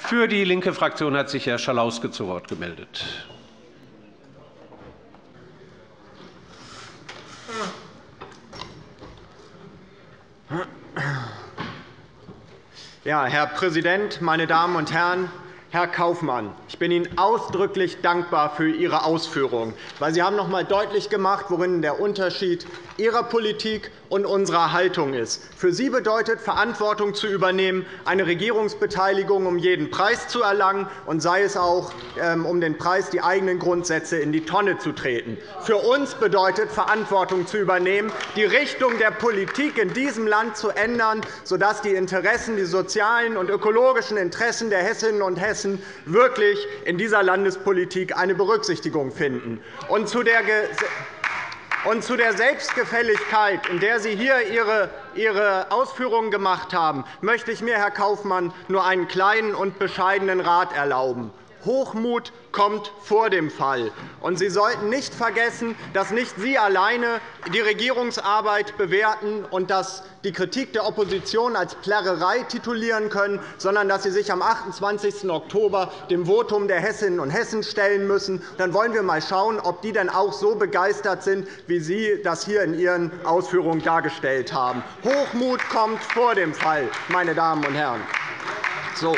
Für die linke Fraktion hat sich Herr Schalauske zu Wort gemeldet. Ja, Herr Präsident, meine Damen und Herren! Herr Kaufmann, ich bin Ihnen ausdrücklich dankbar für Ihre Ausführungen, weil Sie haben noch einmal deutlich gemacht, worin der Unterschied Ihrer Politik und unserer Haltung ist. Für Sie bedeutet Verantwortung zu übernehmen, eine Regierungsbeteiligung um jeden Preis zu erlangen, und sei es auch um den Preis, die eigenen Grundsätze in die Tonne zu treten. Für uns bedeutet Verantwortung zu übernehmen, die Richtung der Politik in diesem Land zu ändern, sodass die Interessen, die sozialen und ökologischen Interessen der Hessinnen und Hessen wirklich in dieser Landespolitik eine Berücksichtigung finden. Und zu der Selbstgefälligkeit, in der Sie hier Ihre Ausführungen gemacht haben, möchte ich mir, Herr Kaufmann, nur einen kleinen und bescheidenen Rat erlauben. Hochmut kommt vor dem Fall. Und Sie sollten nicht vergessen, dass nicht Sie alleine die Regierungsarbeit bewerten und dass die Kritik der Opposition als Plärrerei titulieren können, sondern dass Sie sich am 28. Oktober dem Votum der Hessinnen und Hessen stellen müssen. Dann wollen wir einmal schauen, ob die denn auch so begeistert sind, wie Sie das hier in Ihren Ausführungen dargestellt haben. Hochmut kommt vor dem Fall, meine Damen und Herren. So,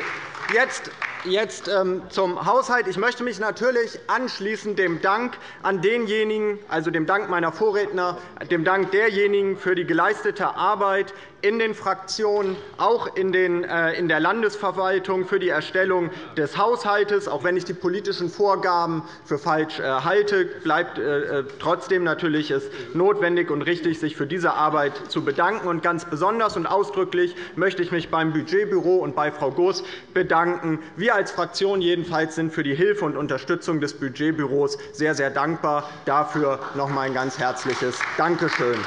Jetzt zum Haushalt. Ich möchte mich natürlich anschließen dem Dank an denjenigen, also dem Dank meiner Vorredner, dem Dank derjenigen für die geleistete Arbeit in den Fraktionen, auch in der Landesverwaltung für die Erstellung des Haushalts. Auch wenn ich die politischen Vorgaben für falsch halte, bleibt trotzdem natürlich es notwendig und richtig, sich für diese Arbeit zu bedanken. Und ganz besonders und ausdrücklich möchte ich mich beim Budgetbüro und bei Frau Goos bedanken. Wir als Fraktion jedenfalls sind für die Hilfe und Unterstützung des Budgetbüros sehr, sehr dankbar. Dafür noch einmal ein ganz herzliches Dankeschön.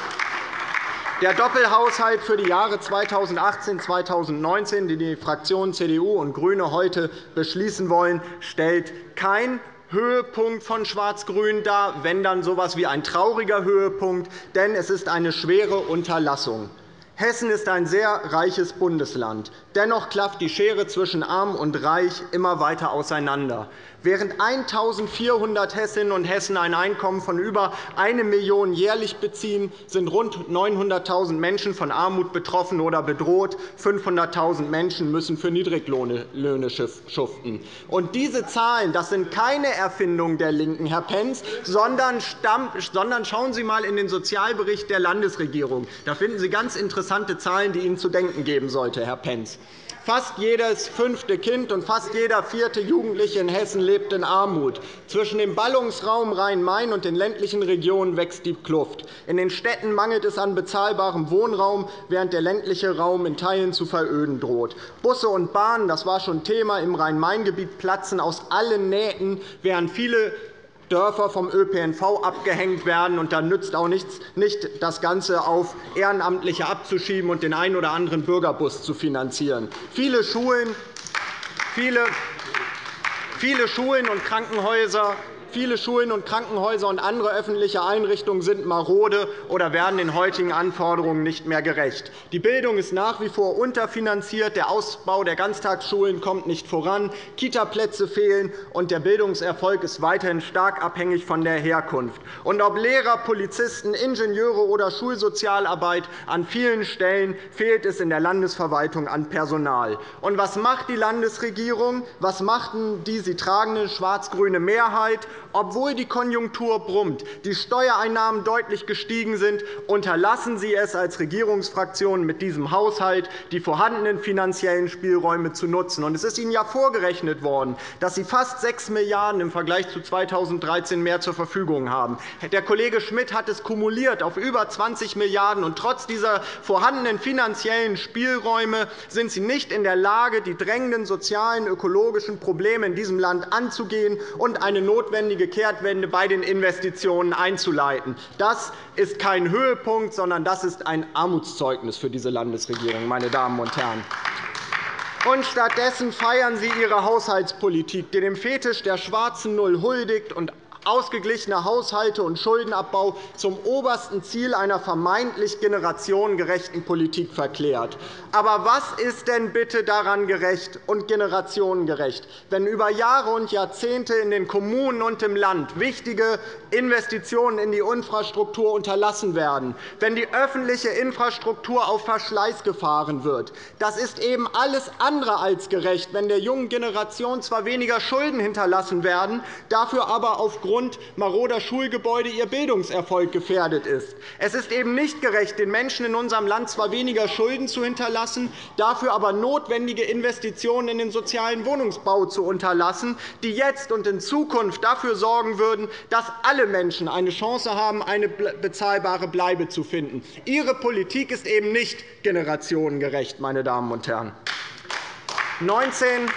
Der Doppelhaushalt für die Jahre 2018 und 2019, den die Fraktionen CDU und GRÜNE heute beschließen wollen, stellt kein Höhepunkt von Schwarz-Grün dar, wenn dann so etwas wie ein trauriger Höhepunkt, denn es ist eine schwere Unterlassung. Hessen ist ein sehr reiches Bundesland. Dennoch klafft die Schere zwischen Arm und Reich immer weiter auseinander. Während 1.400 Hessinnen und Hessen ein Einkommen von über 1 Million € jährlich beziehen, sind rund 900.000 Menschen von Armut betroffen oder bedroht. 500.000 Menschen müssen für Niedriglöhne schuften. Und diese Zahlen, das sind keine Erfindung der LINKEN, Herr Pentz, sondern schauen Sie einmal in den Sozialbericht der Landesregierung. Da finden Sie ganz interessante Zahlen, die Ihnen zu denken geben sollten, Herr Pentz. Fast jedes 5. Kind und fast jeder 4. Jugendliche in Hessen lebt in Armut. Zwischen dem Ballungsraum Rhein-Main und den ländlichen Regionen wächst die Kluft. In den Städten mangelt es an bezahlbarem Wohnraum, während der ländliche Raum in Teilen zu veröden droht. Busse und Bahnen, das war schon Thema im Rhein-Main-Gebiet, platzen aus allen Nähten, während viele Dörfer vom ÖPNV abgehängt werden. Und dann nützt auch nichts, nicht das Ganze auf Ehrenamtliche abzuschieben und den einen oder anderen Bürgerbus zu finanzieren. Viele Schulen und Krankenhäuser und andere öffentliche Einrichtungen sind marode oder werden den heutigen Anforderungen nicht mehr gerecht. Die Bildung ist nach wie vor unterfinanziert, der Ausbau der Ganztagsschulen kommt nicht voran, Kitaplätze fehlen, und der Bildungserfolg ist weiterhin stark abhängig von der Herkunft. Und ob Lehrer, Polizisten, Ingenieure oder Schulsozialarbeit, an vielen Stellen fehlt es in der Landesverwaltung an Personal. Und was macht die Landesregierung? Was macht die sie tragende schwarz-grüne Mehrheit? Obwohl die Konjunktur brummt, die Steuereinnahmen deutlich gestiegen sind, unterlassen Sie es als Regierungsfraktion mit diesem Haushalt, die vorhandenen finanziellen Spielräume zu nutzen. Es ist Ihnen ja vorgerechnet worden, dass Sie fast 6 Milliarden € im Vergleich zu 2013 mehr zur Verfügung haben. Der Kollege Schmidt hat es kumuliert auf über 20 Milliarden €. Und trotz dieser vorhandenen finanziellen Spielräume sind Sie nicht in der Lage, die drängenden sozialen und ökologischen Probleme in diesem Land anzugehen und eine notwendige Kehrtwende bei den Investitionen einzuleiten. Das ist kein Höhepunkt, sondern das ist ein Armutszeugnis für diese Landesregierung, meine Damen und Herren. Und stattdessen feiern Sie Ihre Haushaltspolitik, die dem Fetisch der schwarzen Null huldigt und ausgeglichene Haushalte und Schuldenabbau zum obersten Ziel einer vermeintlich generationengerechten Politik verklärt. Aber was ist denn bitte daran gerecht und generationengerecht, wenn über Jahre und Jahrzehnte in den Kommunen und im Land wichtige Investitionen in die Infrastruktur unterlassen werden, wenn die öffentliche Infrastruktur auf Verschleiß gefahren wird? Das ist eben alles andere als gerecht, wenn der jungen Generation zwar weniger Schulden hinterlassen werden, dafür aber aufgrund maroder Schulgebäude ihr Bildungserfolg gefährdet ist. Es ist eben nicht gerecht, den Menschen in unserem Land zwar weniger Schulden zu hinterlassen, dafür aber notwendige Investitionen in den sozialen Wohnungsbau zu unterlassen, die jetzt und in Zukunft dafür sorgen würden, dass alle Menschen eine Chance haben, eine bezahlbare Bleibe zu finden. Ihre Politik ist eben nicht generationengerecht, meine Damen und Herren. 19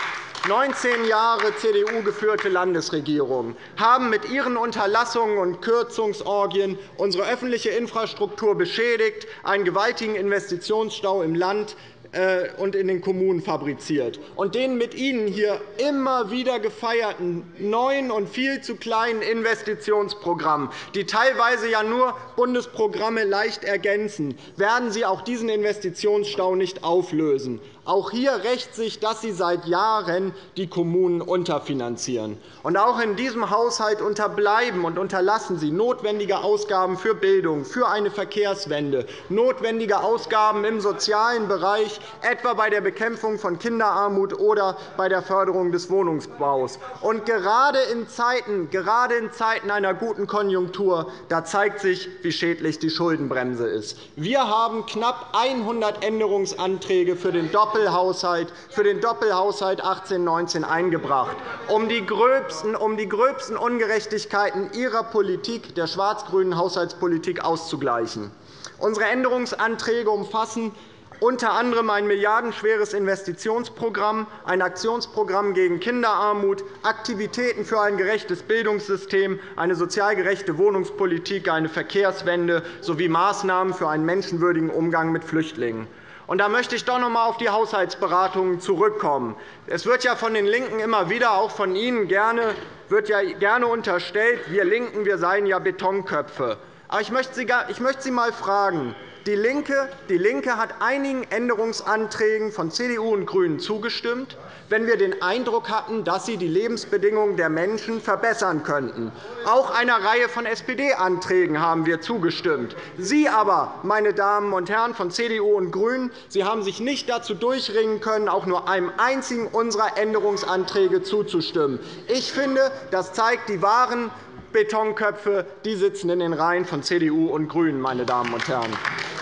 Jahre CDU-geführte Landesregierungen haben mit ihren Unterlassungen und Kürzungsorgien unsere öffentliche Infrastruktur beschädigt, einen gewaltigen Investitionsstau im Land und in den Kommunen fabriziert. Und den mit Ihnen hier immer wieder gefeierten neuen und viel zu kleinen Investitionsprogrammen, die teilweise ja nur Bundesprogramme leicht ergänzen, werden Sie auch diesen Investitionsstau nicht auflösen. Auch hier rächt sich, dass Sie seit Jahren die Kommunen unterfinanzieren. Und auch in diesem Haushalt unterbleiben und unterlassen Sie notwendige Ausgaben für Bildung, für eine Verkehrswende, notwendige Ausgaben im sozialen Bereich, etwa bei der Bekämpfung von Kinderarmut oder bei der Förderung des Wohnungsbaus. Und gerade in Zeiten einer guten Konjunktur da zeigt sich, wie schädlich die Schuldenbremse ist. Wir haben knapp 100 Änderungsanträge für den Doppelhaushalt 18-19 eingebracht, um die gröbsten Ungerechtigkeiten Ihrer Politik, der schwarz-grünen Haushaltspolitik, auszugleichen. Unsere Änderungsanträge umfassen unter anderem ein milliardenschweres Investitionsprogramm, ein Aktionsprogramm gegen Kinderarmut, Aktivitäten für ein gerechtes Bildungssystem, eine sozial gerechte Wohnungspolitik, eine Verkehrswende sowie Maßnahmen für einen menschenwürdigen Umgang mit Flüchtlingen. Und da möchte ich doch noch einmal auf die Haushaltsberatungen zurückkommen. Es wird ja von den LINKEN immer wieder, auch von Ihnen, gerne unterstellt, wir LINKEN, wir seien ja Betonköpfe. Aber ich möchte Sie einmal fragen, die LINKE hat einigen Änderungsanträgen von CDU und GRÜNEN zugestimmt, wenn wir den Eindruck hatten, dass sie die Lebensbedingungen der Menschen verbessern könnten. Auch einer Reihe von SPD-Anträgen haben wir zugestimmt. Sie aber, meine Damen und Herren von CDU und GRÜNEN, Sie haben sich nicht dazu durchringen können, auch nur einem einzigen unserer Änderungsanträge zuzustimmen. Ich finde, das zeigt, die wahren Betonköpfe, die sitzen in den Reihen von CDU und GRÜNEN, meine Damen und Herren.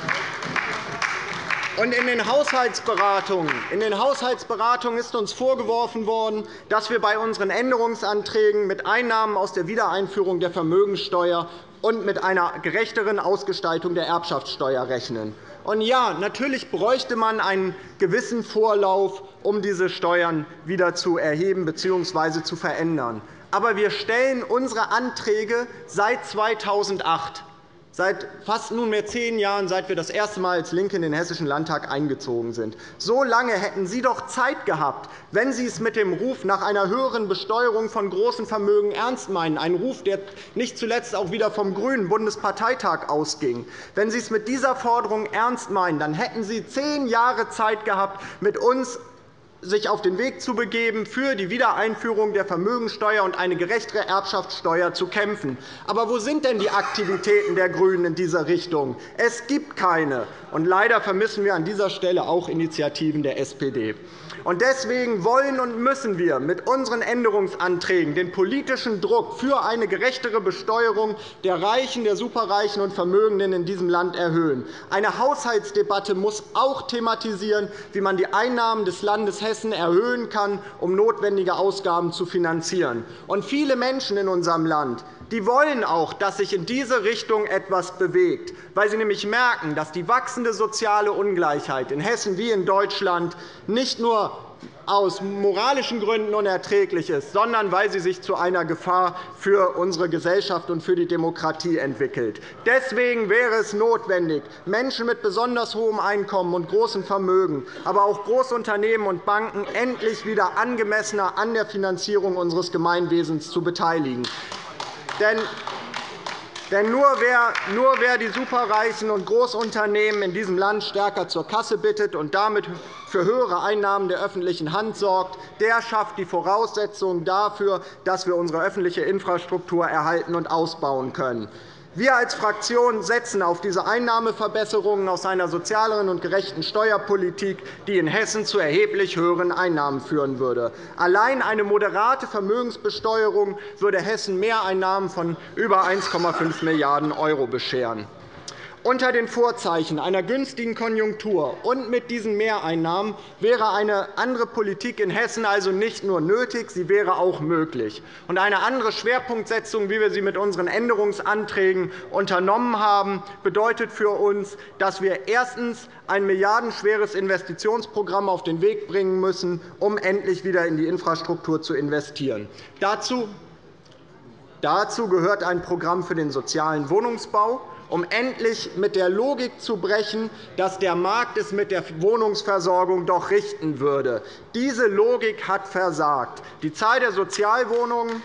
Und in den Haushaltsberatungen ist uns vorgeworfen worden, dass wir bei unseren Änderungsanträgen mit Einnahmen aus der Wiedereinführung der Vermögenssteuer und mit einer gerechteren Ausgestaltung der Erbschaftssteuer rechnen. Und ja, natürlich bräuchte man einen gewissen Vorlauf, um diese Steuern wieder zu erheben bzw. zu verändern. Aber wir stellen unsere Anträge seit 2008. Seit fast nunmehr 10 Jahren, seit wir das erste Mal als LINKE in den Hessischen Landtag eingezogen sind. So lange hätten Sie doch Zeit gehabt, wenn Sie es mit dem Ruf nach einer höheren Besteuerung von großen Vermögen ernst meinen, ein Ruf, der nicht zuletzt auch wieder vom grünen Bundesparteitag ausging. Wenn Sie es mit dieser Forderung ernst meinen, dann hätten Sie 10 Jahre Zeit gehabt, mit uns sich auf den Weg zu begeben, für die Wiedereinführung der Vermögensteuer und eine gerechtere Erbschaftssteuer zu kämpfen. Aber wo sind denn die Aktivitäten der GRÜNEN in dieser Richtung? Es gibt keine. Und leider vermissen wir an dieser Stelle auch Initiativen der SPD. Und deswegen wollen und müssen wir mit unseren Änderungsanträgen den politischen Druck für eine gerechtere Besteuerung der Reichen, der Superreichen und Vermögenden in diesem Land erhöhen. Eine Haushaltsdebatte muss auch thematisieren, wie man die Einnahmen des Landes Hessen erhöhen kann, um notwendige Ausgaben zu finanzieren. Und viele Menschen in unserem Land wollen auch, dass sich in diese Richtung etwas bewegt, weil sie nämlich merken, dass die wachsende soziale Ungleichheit in Hessen wie in Deutschland nicht nur aus moralischen Gründen unerträglich ist, sondern weil sie sich zu einer Gefahr für unsere Gesellschaft und für die Demokratie entwickelt. Deswegen wäre es notwendig, Menschen mit besonders hohem Einkommen und großem Vermögen, aber auch Großunternehmen und Banken endlich wieder angemessener an der Finanzierung unseres Gemeinwesens zu beteiligen. Denn nur wer die Superreichen und Großunternehmen in diesem Land stärker zur Kasse bittet und damit für höhere Einnahmen der öffentlichen Hand sorgt, der schafft die Voraussetzungen dafür, dass wir unsere öffentliche Infrastruktur erhalten und ausbauen können. Wir als Fraktion setzen auf diese Einnahmeverbesserungen aus einer sozialeren und gerechten Steuerpolitik, die in Hessen zu erheblich höheren Einnahmen führen würde. Allein eine moderate Vermögensbesteuerung würde Hessen Mehreinnahmen von über 1,5 Milliarden € bescheren. Unter den Vorzeichen einer günstigen Konjunktur und mit diesen Mehreinnahmen wäre eine andere Politik in Hessen also nicht nur nötig, sie wäre auch möglich. Und eine andere Schwerpunktsetzung, wie wir sie mit unseren Änderungsanträgen unternommen haben, bedeutet für uns, dass wir erstens ein milliardenschweres Investitionsprogramm auf den Weg bringen müssen, um endlich wieder in die Infrastruktur zu investieren. Dazu gehört ein Programm für den sozialen Wohnungsbau, um endlich mit der Logik zu brechen, dass der Markt es mit der Wohnungsversorgung doch richten würde. Diese Logik hat versagt. Die Zahl der Sozialwohnungen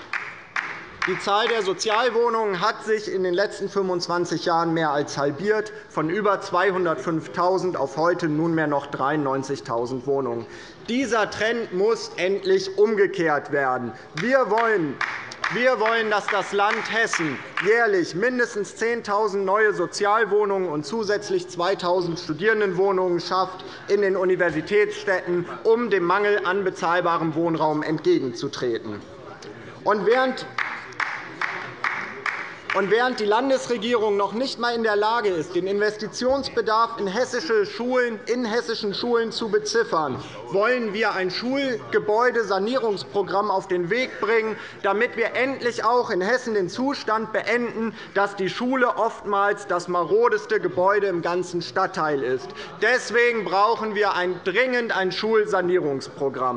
hat sich in den letzten 25 Jahren mehr als halbiert, von über 205.000 auf heute nunmehr noch 93.000 Wohnungen. Dieser Trend muss endlich umgekehrt werden. Wir wollen, dass das Land Hessen jährlich mindestens 10.000 neue Sozialwohnungen und zusätzlich 2.000 Studierendenwohnungen schafft in den Universitätsstädten, um dem Mangel an bezahlbarem Wohnraum entgegenzutreten. Und während die Landesregierung noch nicht einmal in der Lage ist, den Investitionsbedarf in hessischen Schulen zu beziffern, wollen wir ein Schulgebäudesanierungsprogramm auf den Weg bringen, damit wir endlich auch in Hessen den Zustand beenden, dass die Schule oftmals das marodeste Gebäude im ganzen Stadtteil ist. Deswegen brauchen wir dringend ein Schulsanierungsprogramm.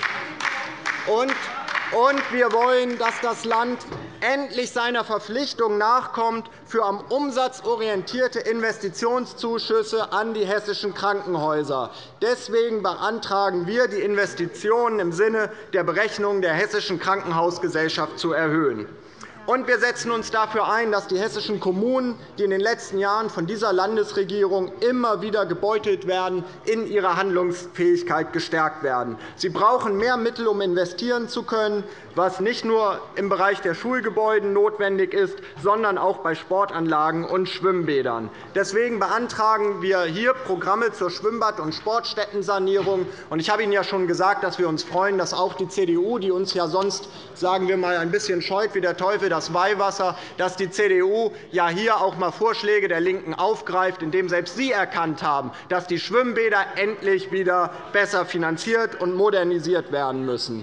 Und wir wollen, dass das Land endlich seiner Verpflichtung nachkommt, für am Umsatz orientierte Investitionszuschüsse an die hessischen Krankenhäuser. Deswegen beantragen wir, die Investitionen im Sinne der Berechnung der Hessischen Krankenhausgesellschaft zu erhöhen. Und wir setzen uns dafür ein, dass die hessischen Kommunen, die in den letzten Jahren von dieser Landesregierung immer wieder gebeutelt werden, in ihrer Handlungsfähigkeit gestärkt werden. Sie brauchen mehr Mittel, um investieren zu können, was nicht nur im Bereich der Schulgebäude notwendig ist, sondern auch bei Sportanlagen und Schwimmbädern. Deswegen beantragen wir hier Programme zur Schwimmbad- und Sportstättensanierung. Ich habe Ihnen ja schon gesagt, dass wir uns freuen, dass auch die CDU, die uns ja sonst, sagen wir mal, ein bisschen scheut wie der Teufel das Weihwasser, dass die CDU ja hier auch einmal Vorschläge der LINKEN aufgreift, indem selbst sie erkannt haben, dass die Schwimmbäder endlich wieder besser finanziert und modernisiert werden müssen.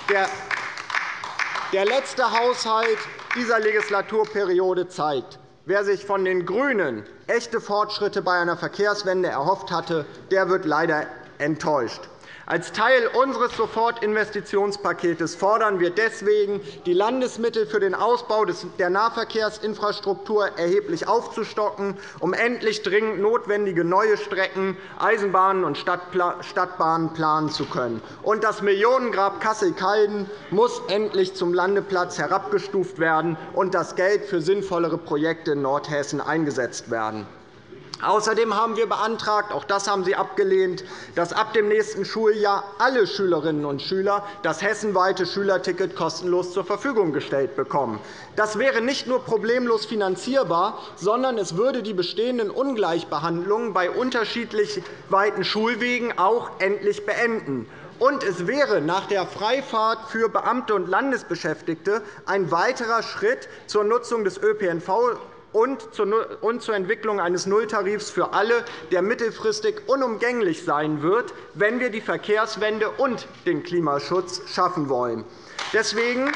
Der letzte Haushalt dieser Legislaturperiode zeigt, wer sich von den GRÜNEN echte Fortschritte bei einer Verkehrswende erhofft hatte, der wird leider enttäuscht. Als Teil unseres Sofortinvestitionspakets fordern wir deswegen, die Landesmittel für den Ausbau der Nahverkehrsinfrastruktur erheblich aufzustocken, um endlich dringend notwendige neue Strecken, Eisenbahnen und Stadtbahnen planen zu können. Und das Millionengrab Kassel-Calden muss endlich zum Landeplatz herabgestuft werden und das Geld für sinnvollere Projekte in Nordhessen eingesetzt werden. Außerdem haben wir beantragt, auch das haben Sie abgelehnt, dass ab dem nächsten Schuljahr alle Schülerinnen und Schüler das hessenweite Schülerticket kostenlos zur Verfügung gestellt bekommen. Das wäre nicht nur problemlos finanzierbar, sondern es würde die bestehenden Ungleichbehandlungen bei unterschiedlich weiten Schulwegen auch endlich beenden. Und es wäre nach der Freifahrt für Beamte und Landesbeschäftigte ein weiterer Schritt zur Nutzung des ÖPNV und zur Entwicklung eines Nulltarifs für alle, der mittelfristig unumgänglich sein wird, wenn wir die Verkehrswende und den Klimaschutz schaffen wollen. Deswegen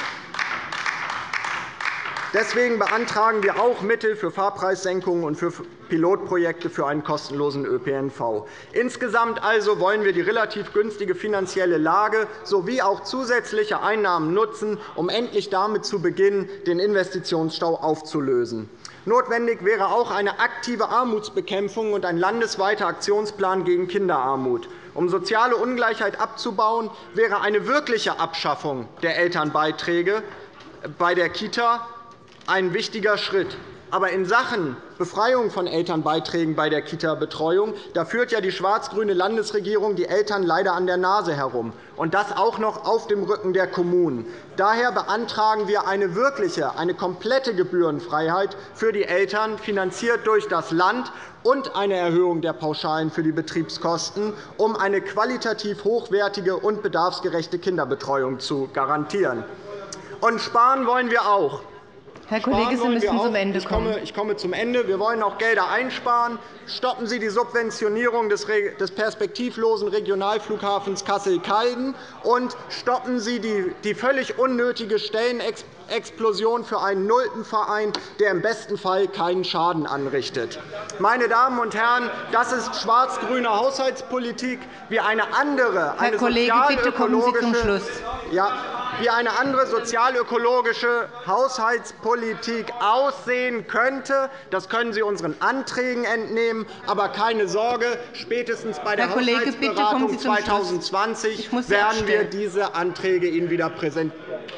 beantragen wir auch Mittel für Fahrpreissenkungen und für Pilotprojekte für einen kostenlosen ÖPNV. Insgesamt also wollen wir die relativ günstige finanzielle Lage sowie auch zusätzliche Einnahmen nutzen, um endlich damit zu beginnen, den Investitionsstau aufzulösen. Notwendig wäre auch eine aktive Armutsbekämpfung und ein landesweiter Aktionsplan gegen Kinderarmut. Um soziale Ungleichheit abzubauen, wäre eine wirkliche Abschaffung der Elternbeiträge bei der Kita ein wichtiger Schritt. Aber in Sachen Befreiung von Elternbeiträgen bei der Kita-Betreuung führt die schwarz-grüne Landesregierung die Eltern leider an der Nase herum, und das auch noch auf dem Rücken der Kommunen. Daher beantragen wir eine wirkliche, eine komplette Gebührenfreiheit für die Eltern, finanziert durch das Land, und eine Erhöhung der Pauschalen für die Betriebskosten, um eine qualitativ hochwertige und bedarfsgerechte Kinderbetreuung zu garantieren. Und sparen wollen wir auch. Herr Kollege, Sie müssen zum Ende kommen. Ich komme zum Ende. Wir wollen auch Gelder einsparen. Stoppen Sie die Subventionierung des perspektivlosen Regionalflughafens Kassel-Calden und stoppen Sie die völlig unnötige Stellenexplosion für einen Nulpenverein, der im besten Fall keinen Schaden anrichtet. Meine Damen und Herren, das ist schwarz-grüne Haushaltspolitik, wie eine andere, Herr Kollege, bitte kommen Sie zum Schluss. Wie eine andere sozialökologische Haushaltspolitik aussehen könnte. Das können Sie unseren Anträgen entnehmen. Aber keine Sorge, spätestens bei der Haushaltsberatung 2020 werden wir diese Anträge Ihnen wieder präsentieren.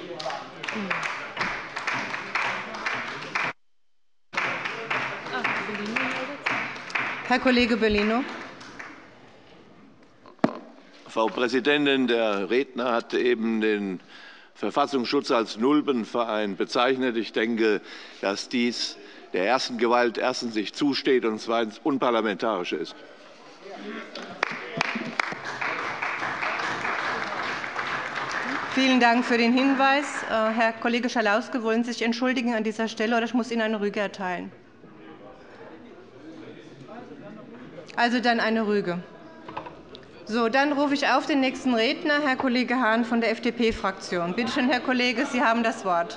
Herr Kollege Bellino. Frau Präsidentin, der Redner hat eben den Verfassungsschutz als Nulpenverein bezeichnet. Ich denke, dass dies der ersten Gewalt erstens nicht zusteht und zweitens unparlamentarisch ist. Vielen Dank für den Hinweis. Herr Kollege Schalauske, wollen Sie sich entschuldigen an dieser Stelle, oder ich muss Ihnen eine Rüge erteilen? Also dann eine Rüge. So, dann rufe ich auf den nächsten Redner, Herr Kollege Hahn von der FDP-Fraktion. Bitte schön, Herr Kollege, Sie haben das Wort.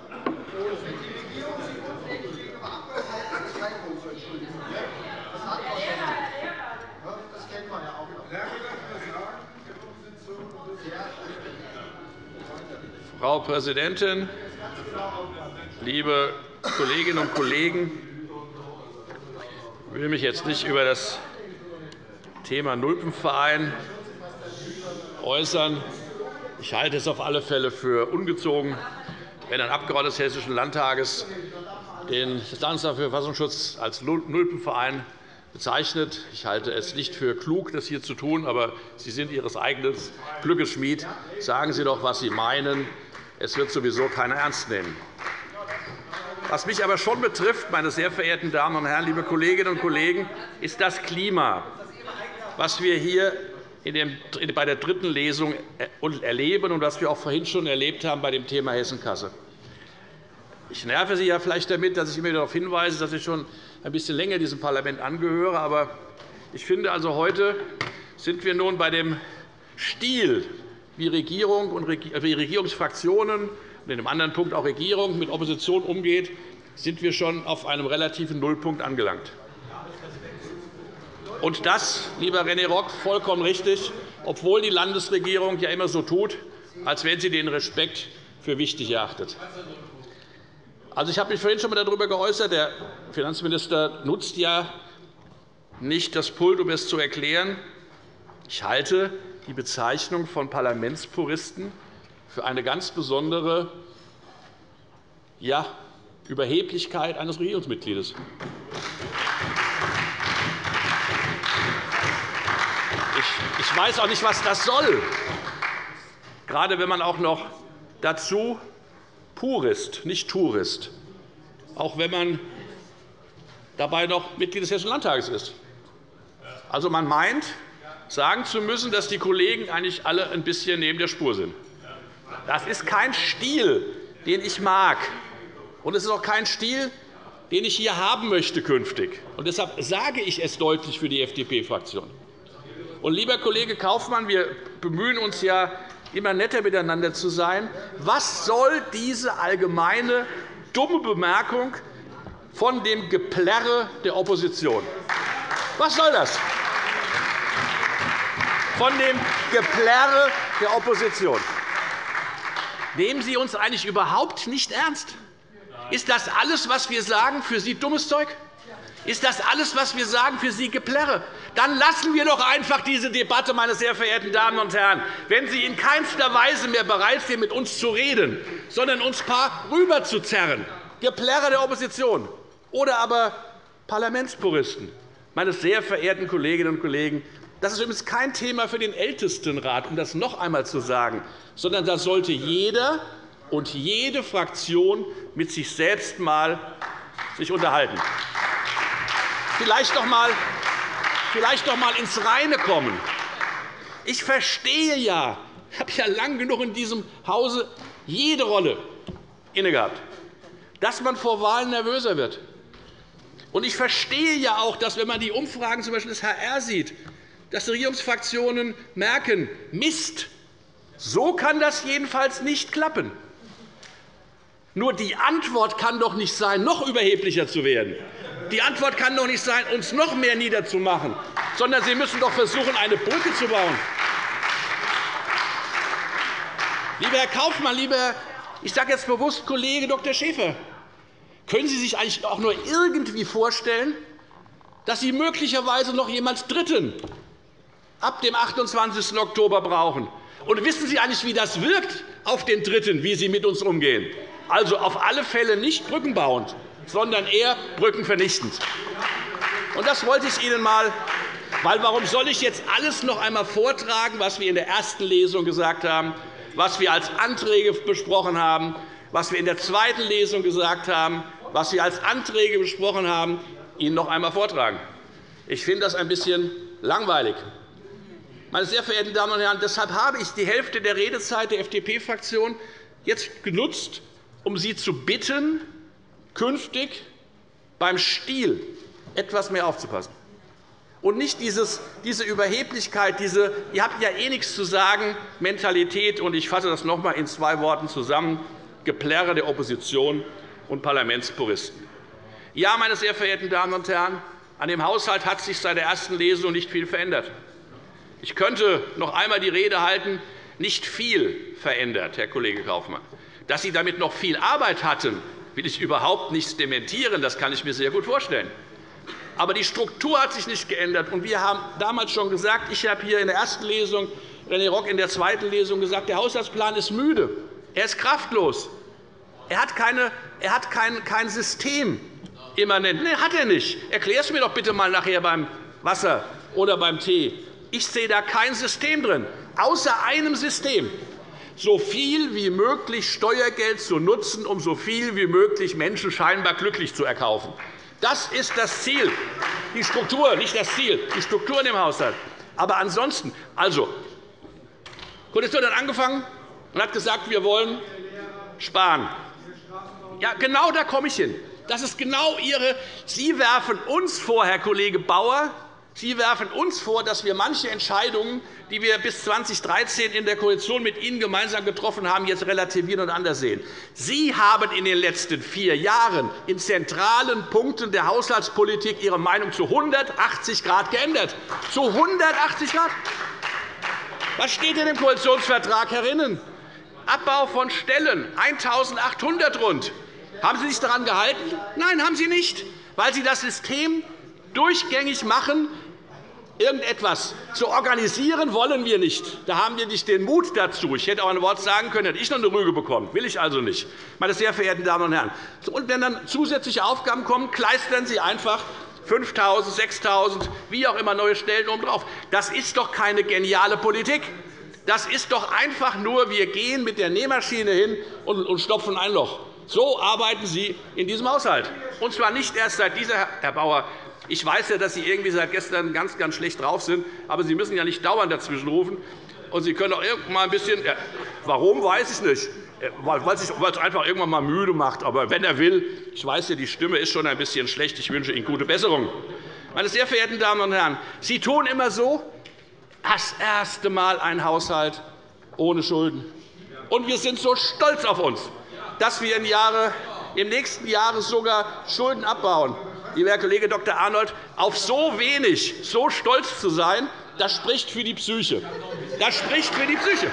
Frau Präsidentin, liebe Kolleginnen und Kollegen! Ich will mich jetzt nicht über das Thema Nulpenverein äußern. Ich halte es auf alle Fälle für ungezogen, wenn ein Abgeordneter des Hessischen Landtages das Landesamt für Verfassungsschutz als Nulpenverein bezeichnet. Ich halte es nicht für klug, das hier zu tun, aber Sie sind Ihres eigenen Glückes Schmied. Sagen Sie doch, was Sie meinen. Es wird sowieso keiner ernst nehmen. Was mich aber schon betrifft, meine sehr verehrten Damen und Herren, liebe Kolleginnen und Kollegen, ist das Klima, was wir hier bei der dritten Lesung erleben und was wir auch vorhin schon erlebt haben bei dem Thema Hessen-Kassel. Ich nerve Sie ja vielleicht damit, dass ich immer darauf hinweise, dass ich schon ein bisschen länger diesem Parlament angehöre. Aber ich finde, also heute sind wir nun bei dem Stil, wie Regierung und Regierungsfraktionen und in einem anderen Punkt auch Regierung mit Opposition umgeht, sind wir schon auf einem relativen Nullpunkt angelangt. Und das, lieber René Rock, vollkommen richtig, obwohl die Landesregierung ja immer so tut, als wenn sie den Respekt für wichtig erachtet. Also, ich habe mich vorhin schon einmal darüber geäußert. Der Finanzminister nutzt ja nicht das Pult, um es zu erklären. Ich halte die Bezeichnung von Parlamentspuristen für eine ganz besondere Überheblichkeit eines Regierungsmitgliedes. Ich weiß auch nicht, was das soll, gerade wenn man auch noch dazu Purist, nicht Tourist, auch wenn man dabei noch Mitglied des Hessischen Landtages ist. Also, man meint, sagen zu müssen, dass die Kollegen eigentlich alle ein bisschen neben der Spur sind. Das ist kein Stil, den ich mag. Und es ist auch kein Stil, den ich hier haben möchte künftig. Und deshalb sage ich es deutlich für die FDP-Fraktion. Und, lieber Kollege Kaufmann, wir bemühen uns ja, immer netter miteinander zu sein. Was soll diese allgemeine, dumme Bemerkung von dem Geplärre der Opposition? Was soll das? Von dem Geplärre der Opposition. Nehmen Sie uns eigentlich überhaupt nicht ernst? Ist das alles, was wir sagen, für Sie dummes Zeug? Ist das alles, was wir sagen, für Sie Geplärre? Dann lassen wir doch einfach diese Debatte, meine sehr verehrten Damen und Herren. Wenn Sie in keinster Weise mehr bereit sind, mit uns zu reden, sondern uns ein paar rüberzuzerren, Geplärre der Opposition oder aber Parlamentspuristen. Meine sehr verehrten Kolleginnen und Kollegen, das ist übrigens kein Thema für den Ältestenrat, um das noch einmal zu sagen, sondern da sollte jeder und jede Fraktion mit sich selbst einmal unterhalten. Vielleicht noch einmal ins Reine kommen. Ich verstehe ja, ich habe ja lang genug in diesem Hause jede Rolle innegehabt, dass man vor Wahlen nervöser wird. Und ich verstehe ja auch, dass, wenn man die Umfragen z. B. des HR sieht, dass die Regierungsfraktionen merken, Mist, so kann das jedenfalls nicht klappen. Nur die Antwort kann doch nicht sein, noch überheblicher zu werden. Die Antwort kann doch nicht sein, uns noch mehr niederzumachen, sondern Sie müssen doch versuchen, eine Brücke zu bauen. Lieber Herr Kaufmann, ich sage jetzt bewusst Kollege Dr. Schäfer, können Sie sich eigentlich auch nur irgendwie vorstellen, dass Sie möglicherweise noch jemand Dritten ab dem 28. Oktober brauchen? Und wissen Sie eigentlich, wie das wirkt auf den Dritten, wie Sie mit uns umgehen? Also auf alle Fälle nicht brückenbauend, sondern eher brückenvernichtend. Und das wollte ich Ihnen einmal, weil warum soll ich jetzt alles noch einmal vortragen, was wir in der ersten Lesung gesagt haben, was wir als Anträge besprochen haben, was wir in der zweiten Lesung gesagt haben, was wir als Anträge besprochen haben, Ihnen noch einmal vortragen. Ich finde das ein bisschen langweilig. Meine sehr verehrten Damen und Herren, deshalb habe ich die Hälfte der Redezeit der FDP-Fraktion jetzt genutzt, um Sie zu bitten, künftig beim Stil etwas mehr aufzupassen. Und nicht diese Überheblichkeit, diese ihr habt ja eh nichts zu sagen, Mentalität, und ich fasse das noch einmal in 2 Worten zusammen, Geplärre der Opposition und Parlamentspuristen. Ja, meine sehr verehrten Damen und Herren, an dem Haushalt hat sich seit der ersten Lesung nicht viel verändert. Ich könnte noch einmal die Rede halten, nicht viel verändert, Herr Kollege Kaufmann. Dass Sie damit noch viel Arbeit hatten, will ich überhaupt nicht dementieren. Das kann ich mir sehr gut vorstellen. Aber die Struktur hat sich nicht geändert. Und wir haben damals schon gesagt, ich habe hier in der ersten Lesung, René Rock in der zweiten Lesung gesagt, der Haushaltsplan ist müde. Er ist kraftlos. Er hat kein System immanent. Nein, hat er nicht. Erklär es mir doch bitte einmal nachher beim Wasser oder beim Tee. Ich sehe da kein System drin, außer einem System. So viel wie möglich Steuergeld zu nutzen, um so viel wie möglich Menschen scheinbar glücklich zu erkaufen. Das ist das Ziel. Die Struktur, nicht das Ziel, die Struktur in dem Haushalt. Aber ansonsten, die Koalition hat angefangen und hat gesagt, wir wollen sparen. Ja, genau da komme ich hin. Das ist genau Ihre. Sie werfen uns vor, Herr Kollege Bauer, Sie werfen uns vor, dass wir manche Entscheidungen, die wir bis 2013 in der Koalition mit Ihnen gemeinsam getroffen haben, jetzt relativieren und anders sehen. Sie haben in den letzten 4 Jahren in zentralen Punkten der Haushaltspolitik Ihre Meinung zu 180 Grad geändert. Zu 180 Grad. Was steht in dem Koalitionsvertrag herinnen? Abbau von Stellen, 1.800 rund. Haben Sie sich daran gehalten? Nein, haben Sie nicht, weil Sie das System durchgängig machen. Irgendetwas zu organisieren wollen wir nicht. Da haben wir nicht den Mut dazu. Ich hätte auch ein Wort sagen können, hätte ich noch eine Rüge bekommen. Will ich also nicht. Meine sehr verehrten Damen und Herren. Und wenn dann zusätzliche Aufgaben kommen, kleistern Sie einfach 5.000, 6.000, wie auch immer, neue Stellen obendrauf. Das ist doch keine geniale Politik. Das ist doch einfach nur, wir gehen mit der Nähmaschine hin und stopfen ein Loch. So arbeiten Sie in diesem Haushalt. Und zwar nicht erst seit dieser, Herr Bauer. Ich weiß ja, dass Sie irgendwie seit gestern ganz, ganz schlecht drauf sind, aber Sie müssen ja nicht dauernd dazwischen rufen. Und Sie können auch irgendwann ein bisschen. Warum, weiß ich nicht. Weil es einfach irgendwann mal müde macht. Aber wenn er will, ich weiß ja, die Stimme ist schon ein bisschen schlecht. Ich wünsche Ihnen gute Besserung. Meine sehr verehrten Damen und Herren, Sie tun immer so, das erste Mal ein Haushalt ohne Schulden. Und wir sind so stolz auf uns, dass wir im nächsten Jahr sogar Schulden abbauen. Lieber Herr Kollege Dr. Arnold, auf so wenig so stolz zu sein, das spricht für die Psyche. Das spricht für die Psyche.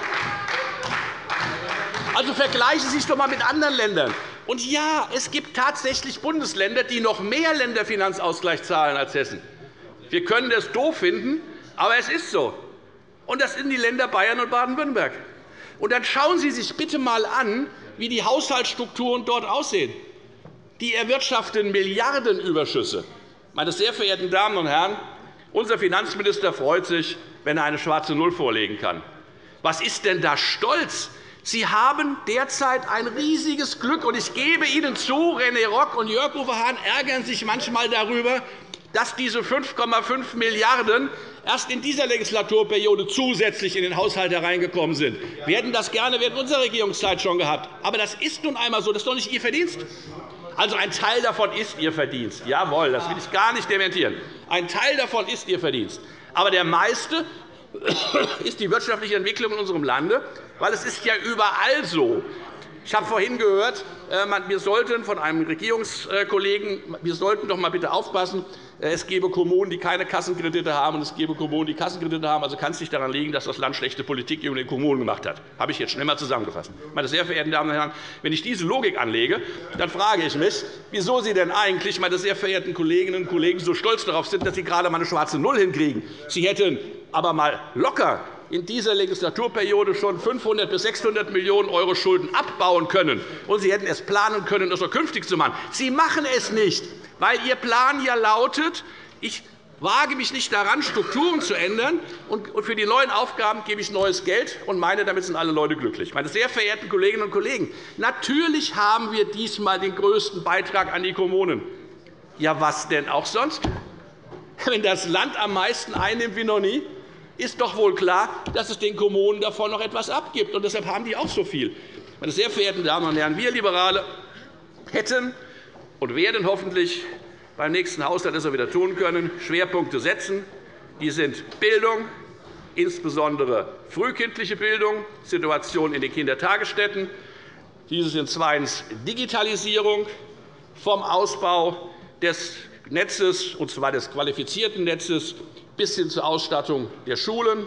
Also vergleichen Sie sich doch einmal mit anderen Ländern. Und ja, es gibt tatsächlich Bundesländer, die noch mehr Länderfinanzausgleich zahlen als Hessen. Wir können das doof finden, aber es ist so. Und das sind die Länder Bayern und Baden-Württemberg. Und dann schauen Sie sich bitte einmal an, wie die Haushaltsstrukturen dort aussehen. Die erwirtschaften Milliardenüberschüsse. Meine sehr verehrten Damen und Herren, unser Finanzminister freut sich, wenn er eine schwarze Null vorlegen kann. Was ist denn da Stolz? Sie haben derzeit ein riesiges Glück. Und ich gebe Ihnen zu, René Rock und Jörg-Uwe Hahn ärgern sich manchmal darüber, dass diese 5,5 Milliarden € erst in dieser Legislaturperiode zusätzlich in den Haushalt hereingekommen sind. Wir hätten das gerne während unserer Regierungszeit schon gehabt. Aber das ist nun einmal so. Das ist doch nicht Ihr Verdienst. Also ein Teil davon ist Ihr Verdienst. Jawohl, das will ich gar nicht dementieren. Ein Teil davon ist Ihr Verdienst. Aber der meiste ist die wirtschaftliche Entwicklung in unserem Lande, weil es ist ja überall so. Ich habe vorhin gehört, wir sollten von einem Regierungskollegen, wir sollten doch einmal bitte aufpassen, es gebe Kommunen, die keine Kassenkredite haben, und es gebe Kommunen, die Kassenkredite haben. Also kann es nicht daran liegen, dass das Land schlechte Politik in den Kommunen gemacht hat. Das habe ich jetzt schnell einmal zusammengefasst. Meine sehr verehrten Damen und Herren, wenn ich diese Logik anlege, dann frage ich mich, wieso Sie denn eigentlich, meine sehr verehrten Kolleginnen und Kollegen, so stolz darauf sind, dass Sie gerade einmal eine schwarze Null hinkriegen. Sie hätten aber einmal locker in dieser Legislaturperiode schon 500 bis 600 Millionen € Schulden abbauen können, und Sie hätten es planen können, das auch künftig zu machen. Sie machen es nicht, weil Ihr Plan ja lautet, ich wage mich nicht daran, Strukturen zu ändern, und für die neuen Aufgaben gebe ich neues Geld und meine, damit sind alle Leute glücklich. Meine sehr verehrten Kolleginnen und Kollegen, natürlich haben wir diesmal den größten Beitrag an die Kommunen. Ja, was denn auch sonst? Wenn das Land am meisten einnimmt wie noch nie, ist doch wohl klar, dass es den Kommunen davon noch etwas abgibt. Und deshalb haben die auch so viel. Meine sehr verehrten Damen und Herren, wir Liberale hätten und werden hoffentlich beim nächsten Haushalt das wieder tun können, Schwerpunkte setzen. Die sind Bildung, insbesondere frühkindliche Bildung, Situation in den Kindertagesstätten. Diese sind zweitens Digitalisierung, vom Ausbau des Netzes, und zwar des qualifizierten Netzes, bis hin zur Ausstattung der Schulen.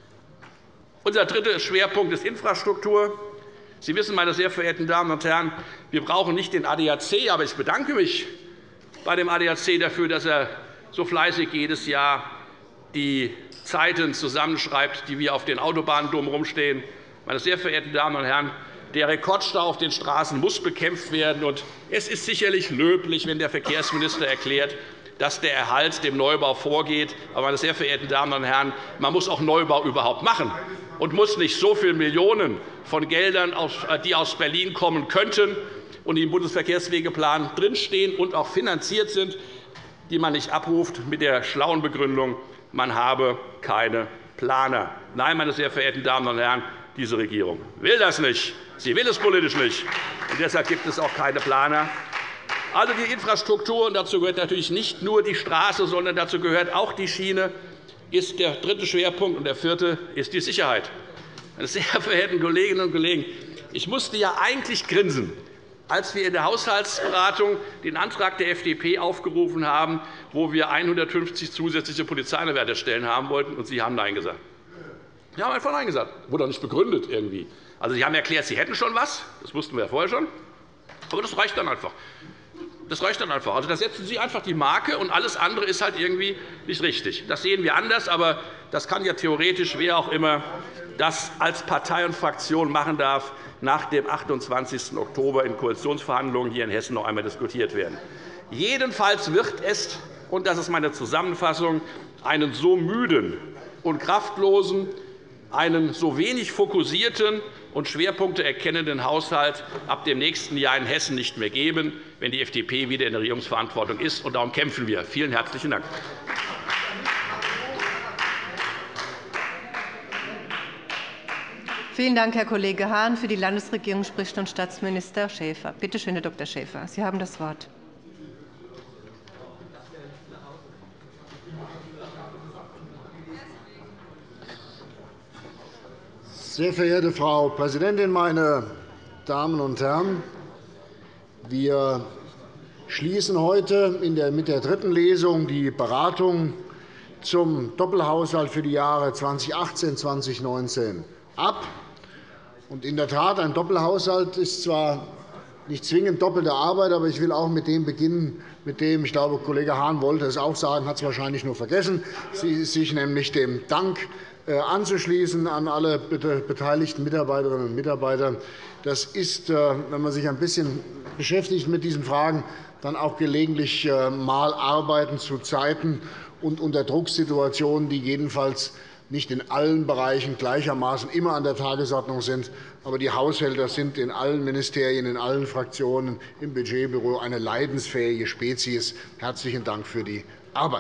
Unser dritter Schwerpunkt ist Infrastruktur. Sie wissen, meine sehr verehrten Damen und Herren, wir brauchen nicht den ADAC, aber ich bedanke mich bei dem ADAC dafür, dass er so fleißig jedes Jahr die Zeiten zusammenschreibt, die wir auf den Autobahnen drumherum stehen. Meine sehr verehrten Damen und Herren, der Rekordstau auf den Straßen muss bekämpft werden. Es ist sicherlich löblich, wenn der Verkehrsminister erklärt, dass der Erhalt dem Neubau vorgeht. Aber, meine sehr verehrten Damen und Herren, man muss auch Neubau überhaupt machen und muss nicht so viele Millionen von Geldern, die aus Berlin kommen könnten und die im Bundesverkehrswegeplan drinstehen und auch finanziert sind, die man nicht abruft, mit der schlauen Begründung, man habe keine Planer. Nein, meine sehr verehrten Damen und Herren, diese Regierung will das nicht. Sie will es politisch nicht. Und deshalb gibt es auch keine Planer. Also die Infrastruktur, und dazu gehört natürlich nicht nur die Straße, sondern dazu gehört auch die Schiene, ist der dritte Schwerpunkt. Und der vierte ist die Sicherheit. Meine sehr verehrten Kolleginnen und Kollegen, ich musste ja eigentlich grinsen, als wir in der Haushaltsberatung den Antrag der FDP aufgerufen haben, wo wir 150 zusätzliche Polizeiwärterstellen haben wollten, und Sie haben Nein gesagt. Sie haben einfach Nein gesagt. Das wurde auch nicht begründet irgendwie. Also, Sie haben erklärt, Sie hätten schon etwas. Das wussten wir ja vorher schon. Aber das reicht dann einfach. Das reicht dann einfach. Also, da setzen Sie einfach die Marke, und alles andere ist halt irgendwie nicht richtig. Das sehen wir anders, aber das kann ja theoretisch wer auch immer das als Partei und Fraktion machen darf, nach dem 28. Oktober in Koalitionsverhandlungen hier in Hessen noch einmal diskutiert werden. Jedenfalls wird es, und das ist meine Zusammenfassung, einen so müden und kraftlosen, einen so wenig fokussierten und Schwerpunkte erkennenden Haushalt ab dem nächsten Jahr in Hessen nicht mehr geben, wenn die FDP wieder in der Regierungsverantwortung ist. Und darum kämpfen wir. Vielen herzlichen Dank. Vielen Dank, Herr Kollege Hahn. Für die Landesregierung spricht nun Staatsminister Schäfer. Bitte schön, Herr Dr. Schäfer, Sie haben das Wort. Sehr verehrte Frau Präsidentin, meine Damen und Herren! Wir schließen heute mit der dritten Lesung die Beratung zum Doppelhaushalt für die Jahre 2018 und 2019 ab. In der Tat, ein Doppelhaushalt ist zwar nicht zwingend doppelte Arbeit, aber ich will auch mit dem beginnen, mit dem, ich glaube, Kollege Hahn wollte es auch sagen, hat es wahrscheinlich nur vergessen, sich nämlich dem Dank anzuschließen an alle beteiligten Mitarbeiterinnen und Mitarbeiter. Das ist, wenn man sich ein bisschen beschäftigt mit diesen Fragen, dann auch gelegentlich mal Arbeiten zu Zeiten und unter Drucksituationen, die jedenfalls nicht in allen Bereichen gleichermaßen immer an der Tagesordnung sind. Aber die Haushälter sind in allen Ministerien, in allen Fraktionen, im Budgetbüro eine leidensfähige Spezies. Herzlichen Dank für die Arbeit.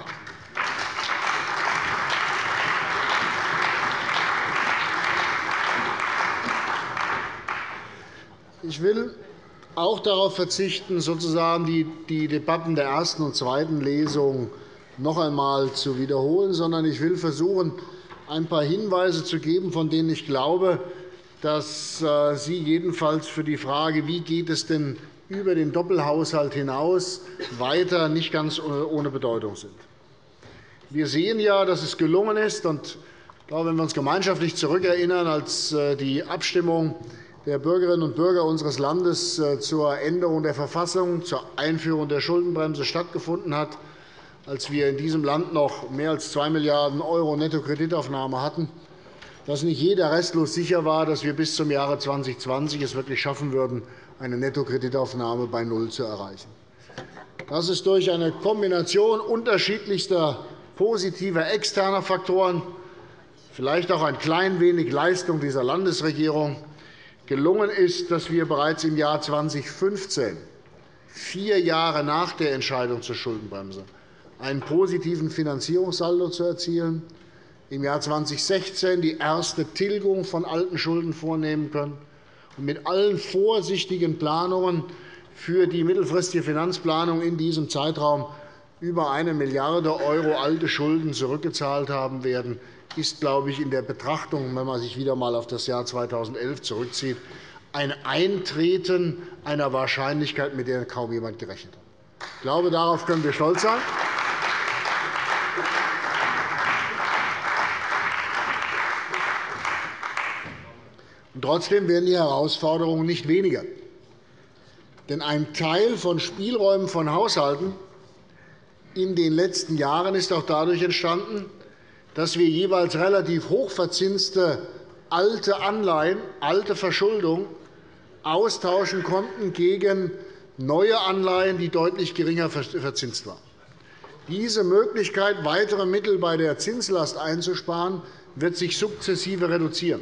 Ich will auch darauf verzichten, sozusagen die Debatten der ersten und zweiten Lesung noch einmal zu wiederholen, sondern ich will versuchen, ein paar Hinweise zu geben, von denen ich glaube, dass sie jedenfalls für die Frage, wie geht es denn über den Doppelhaushalt hinaus weiter, nicht ganz ohne Bedeutung sind. Wir sehen ja, dass es gelungen ist, und ich glaube, wenn wir uns gemeinschaftlich zurückerinnern, als die Abstimmung der Bürgerinnen und Bürger unseres Landes zur Änderung der Verfassung, zur Einführung der Schuldenbremse stattgefunden hat, als wir in diesem Land noch mehr als 2 Milliarden € Nettokreditaufnahme hatten, dass nicht jeder restlos sicher war, dass wir bis zum Jahre 2020 es wirklich schaffen würden, eine Nettokreditaufnahme bei Null zu erreichen. Das ist durch eine Kombination unterschiedlichster positiver externer Faktoren, vielleicht auch ein klein wenig Leistung dieser Landesregierung, gelungen ist, dass wir bereits im Jahr 2015, 4 Jahre nach der Entscheidung zur Schuldenbremse, einen positiven Finanzierungssaldo zu erzielen, im Jahr 2016 die erste Tilgung von alten Schulden vornehmen können und mit allen vorsichtigen Planungen für die mittelfristige Finanzplanung in diesem Zeitraum über 1 Milliarde € alte Schulden zurückgezahlt haben werden, ist, glaube ich, in der Betrachtung, wenn man sich wieder einmal auf das Jahr 2011 zurückzieht, ein Eintreten einer Wahrscheinlichkeit, mit der kaum jemand gerechnet hat. Ich glaube, darauf können wir stolz sein. Und trotzdem werden die Herausforderungen nicht weniger. Denn ein Teil von Spielräumen von Haushalten in den letzten Jahren ist auch dadurch entstanden, dass wir jeweils relativ hochverzinste alte Anleihen, alte Verschuldung austauschen konnten gegen neue Anleihen, die deutlich geringer verzinst waren. Diese Möglichkeit, weitere Mittel bei der Zinslast einzusparen, wird sich sukzessive reduzieren.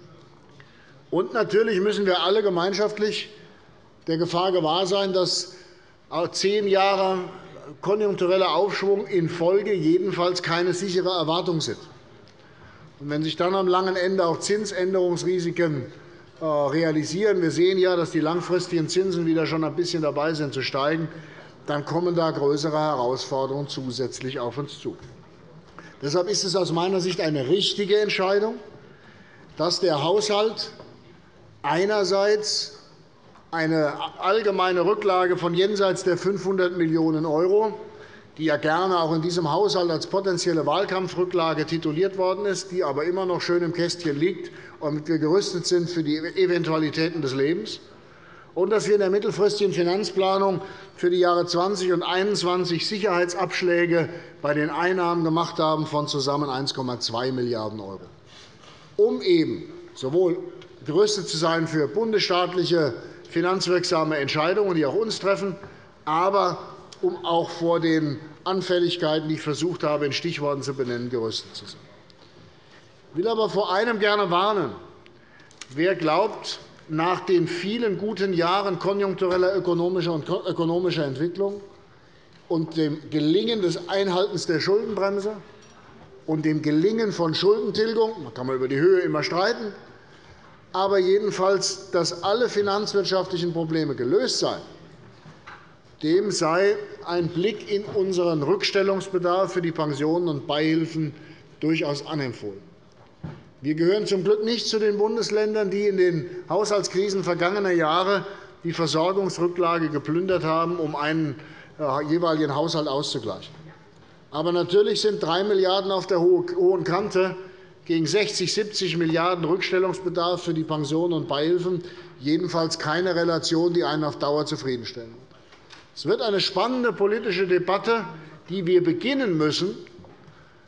Und natürlich müssen wir alle gemeinschaftlich der Gefahr gewahr sein, dass 10 Jahre konjunktureller Aufschwung in Folge jedenfalls keine sichere Erwartung sind. Und wenn sich dann am langen Ende auch Zinsänderungsrisiken realisieren, wir sehen ja, dass die langfristigen Zinsen wieder schon ein bisschen dabei sind zu steigen, dann kommen da größere Herausforderungen zusätzlich auf uns zu. Deshalb ist es aus meiner Sicht eine richtige Entscheidung, dass der Haushalt einerseits eine allgemeine Rücklage von jenseits der 500 Millionen €, die ja gerne auch in diesem Haushalt als potenzielle Wahlkampfrücklage tituliert worden ist, die aber immer noch schön im Kästchen liegt, damit wir gerüstet sind für die Eventualitäten des Lebens, und dass wir in der mittelfristigen Finanzplanung für die Jahre 2020 und 2021 Sicherheitsabschläge bei den Einnahmen gemacht haben von zusammen 1,2 Milliarden €, um eben sowohl gerüstet zu sein für bundesstaatliche finanzwirksame Entscheidungen, die auch uns treffen, aber um auch vor den Anfälligkeiten, die ich versucht habe, in Stichworten zu benennen, gerüstet zu sein. Ich will aber vor einem gerne warnen. Wer glaubt, nach den vielen guten Jahren konjunktureller ökonomischer Entwicklung und dem Gelingen des Einhaltens der Schuldenbremse und dem Gelingen von Schuldentilgung, man kann über die Höhe immer streiten, aber jedenfalls, dass alle finanzwirtschaftlichen Probleme gelöst seien, dem sei ein Blick in unseren Rückstellungsbedarf für die Pensionen und Beihilfen durchaus anempfohlen. Wir gehören zum Glück nicht zu den Bundesländern, die in den Haushaltskrisen vergangener Jahre die Versorgungsrücklage geplündert haben, um einen jeweiligen Haushalt auszugleichen. Aber natürlich sind 3 Milliarden € auf der hohen Kante gegen 60, 70 Milliarden € Rückstellungsbedarf für die Pensionen und Beihilfen jedenfalls keine Relation, die einen auf Dauer zufriedenstellen wird. Es wird eine spannende politische Debatte, die wir beginnen müssen,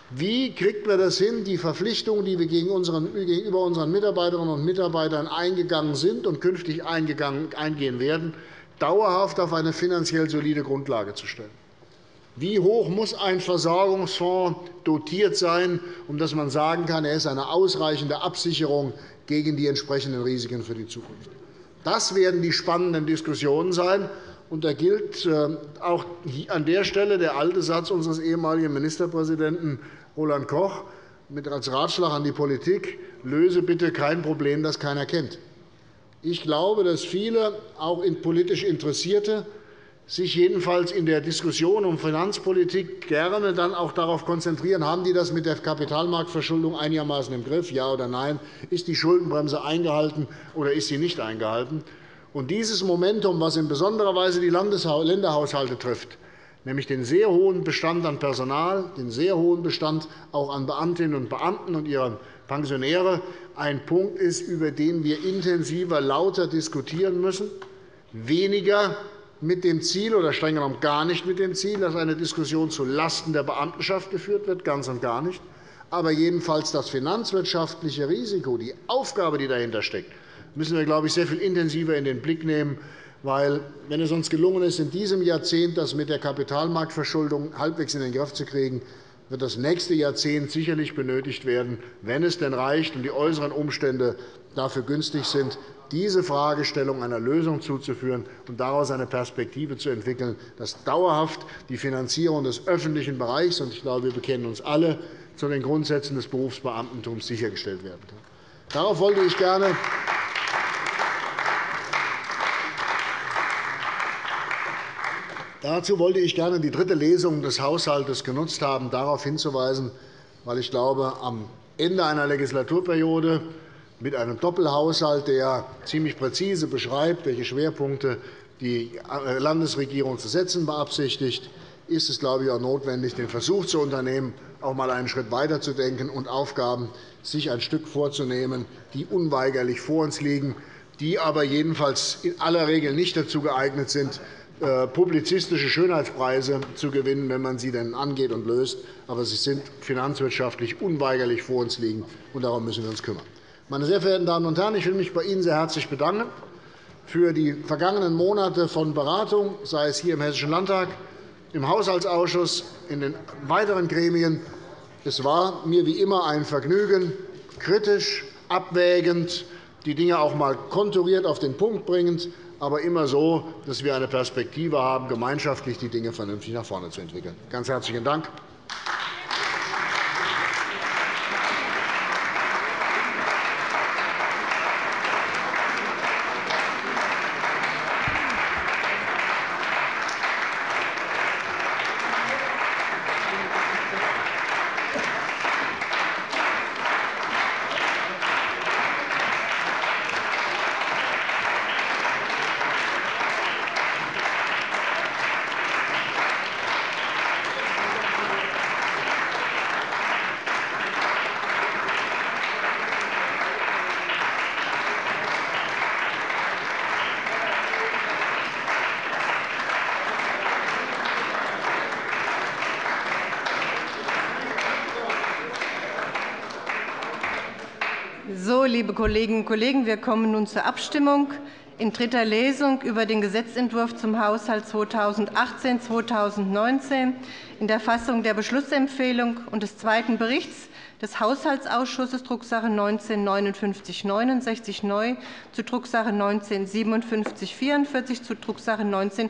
Wie kriegt man das hin, die Verpflichtungen, die wir gegenüber unseren Mitarbeiterinnen und Mitarbeitern eingegangen sind und künftig eingehen werden, dauerhaft auf eine finanziell solide Grundlage zu stellen? Wie hoch muss ein Versorgungsfonds dotiert sein, dass man sagen kann, er ist eine ausreichende Absicherung gegen die entsprechenden Risiken für die Zukunft? Das werden die spannenden Diskussionen sein. Und da gilt auch an der Stelle der alte Satz unseres ehemaligen Ministerpräsidenten Roland Koch als Ratschlag an die Politik: Löse bitte kein Problem, das keiner kennt. Ich glaube, dass viele, auch politisch Interessierte, sich jedenfalls in der Diskussion um Finanzpolitik gerne dann auch darauf konzentrieren, haben die das mit der Kapitalmarktverschuldung einigermaßen im Griff, ja oder nein? Ist die Schuldenbremse eingehalten oder ist sie nicht eingehalten? Und dieses Momentum, das in besonderer Weise die Länderhaushalte trifft, nämlich den sehr hohen Bestand an Personal, den sehr hohen Bestand auch an Beamtinnen und Beamten und ihre Pensionäre, ein Punkt ist, über den wir intensiver, lauter diskutieren müssen, weniger mit dem Ziel oder streng genommen gar nicht mit dem Ziel, dass eine Diskussion zulasten der Beamtenschaft geführt wird, ganz und gar nicht, aber jedenfalls das finanzwirtschaftliche Risiko, die Aufgabe, die dahinter steckt, müssen wir, glaube ich, sehr viel intensiver in den Blick nehmen. Weil, wenn es uns gelungen ist, in diesem Jahrzehnt das mit der Kapitalmarktverschuldung halbwegs in den Griff zu kriegen, wird das nächste Jahrzehnt sicherlich benötigt werden, wenn es denn reicht und die äußeren Umstände dafür günstig sind, diese Fragestellung einer Lösung zuzuführen und daraus eine Perspektive zu entwickeln, dass dauerhaft die Finanzierung des öffentlichen Bereichs, und ich glaube, wir bekennen uns alle zu den Grundsätzen des Berufsbeamtentums, sichergestellt werden kann. Darauf wollte ich gerne Dazu wollte ich gerne die dritte Lesung des Haushalts genutzt haben, darauf hinzuweisen, weil ich glaube, am Ende einer Legislaturperiode mit einem Doppelhaushalt, der ziemlich präzise beschreibt, welche Schwerpunkte die Landesregierung zu setzen beabsichtigt, ist es, glaube ich, auch notwendig, den Versuch zu unternehmen, auch einmal einen Schritt weiterzudenken und Aufgaben sich ein Stück vorzunehmen, die unweigerlich vor uns liegen, die aber jedenfalls in aller Regel nicht dazu geeignet sind, publizistische Schönheitspreise zu gewinnen, wenn man sie denn angeht und löst. Aber sie sind finanzwirtschaftlich unweigerlich vor uns liegen, und darum müssen wir uns kümmern. Meine sehr verehrten Damen und Herren, ich will mich bei Ihnen sehr herzlich bedanken für die vergangenen Monate von Beratung, sei es hier im Hessischen Landtag, im Haushaltsausschuss, in den weiteren Gremien. Es war mir wie immer ein Vergnügen, kritisch, abwägend, die Dinge auch einmal konturiert auf den Punkt bringend, aber immer so, dass wir eine Perspektive haben, gemeinschaftlich die Dinge vernünftig nach vorne zu entwickeln. Ganz herzlichen Dank. So, liebe Kolleginnen und Kollegen, wir kommen nun zur Abstimmung in dritter Lesung über den Gesetzentwurf zum Haushalt 2018-2019 in der Fassung der Beschlussempfehlung und des zweiten Berichts des Haushaltsausschusses Drucksache 19-5969 neu zu Drucksache 19-5744 zu Drucksache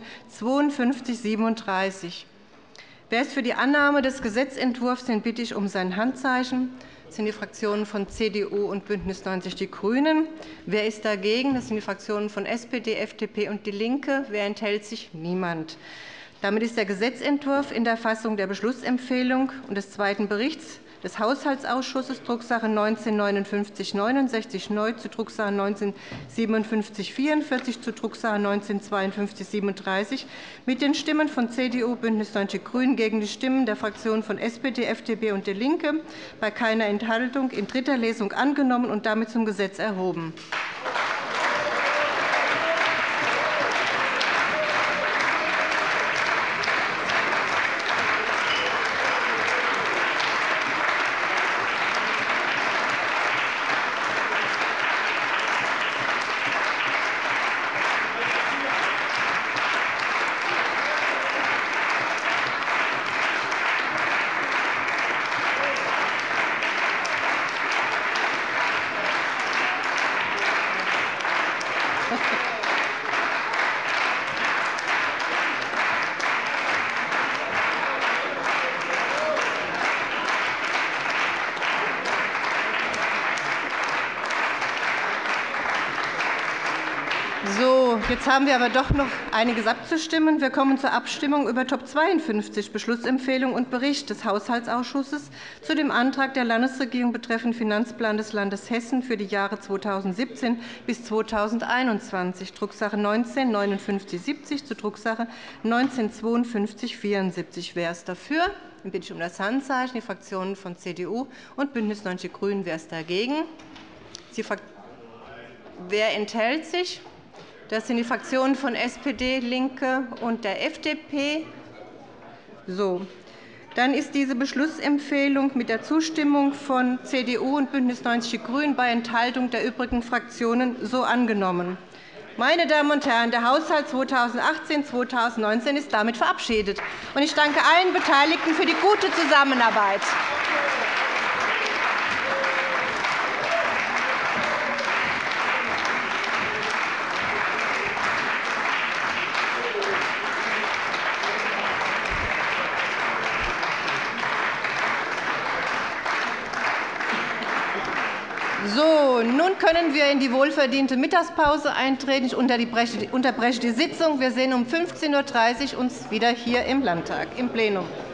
19-5237. Wer ist für die Annahme des Gesetzentwurfs, den bitte ich um sein Handzeichen. Das sind die Fraktionen von CDU und BÜNDNIS 90 die GRÜNEN. Wer ist dagegen? Das sind die Fraktionen von SPD, FDP und DIE LINKE. Wer enthält sich? Niemand. Damit ist der Gesetzentwurf in der Fassung der Beschlussempfehlung und des zweiten Berichts des Haushaltsausschusses Drucksache 19-5969 neu zu Drucksache 19-5744 zu Drucksache 19-5237 mit den Stimmen von CDU, BÜNDNIS 90 die GRÜNEN gegen die Stimmen der Fraktionen von SPD, FDP und DIE LINKE bei keiner Enthaltung in dritter Lesung angenommen und damit zum Gesetz erhoben. So, jetzt haben wir aber doch noch einiges abzustimmen. Wir kommen zur Abstimmung über Top 52, Beschlussempfehlung und Bericht des Haushaltsausschusses zu dem Antrag der Landesregierung betreffend Finanzplan des Landes Hessen für die Jahre 2017 bis 2021, Drucksache 19-5970 zu Drucksache 19-5274. Wer ist dafür? Dann bitte ich um das Handzeichen. Die Fraktionen von CDU und BÜNDNIS 90 die GRÜNEN. Wer ist dagegen? Wer enthält sich? Das sind die Fraktionen von SPD, LINKE und der FDP. So. Dann ist diese Beschlussempfehlung mit der Zustimmung von CDU und BÜNDNIS 90 die GRÜNEN bei Enthaltung der übrigen Fraktionen so angenommen. Meine Damen und Herren, der Haushalt 2018-2019 ist damit verabschiedet. Ich danke allen Beteiligten für die gute Zusammenarbeit. So, nun können wir in die wohlverdiente Mittagspause eintreten. Ich unterbreche die Sitzung. Wir sehen um 15:30 Uhr uns wieder hier im Landtag, im Plenum.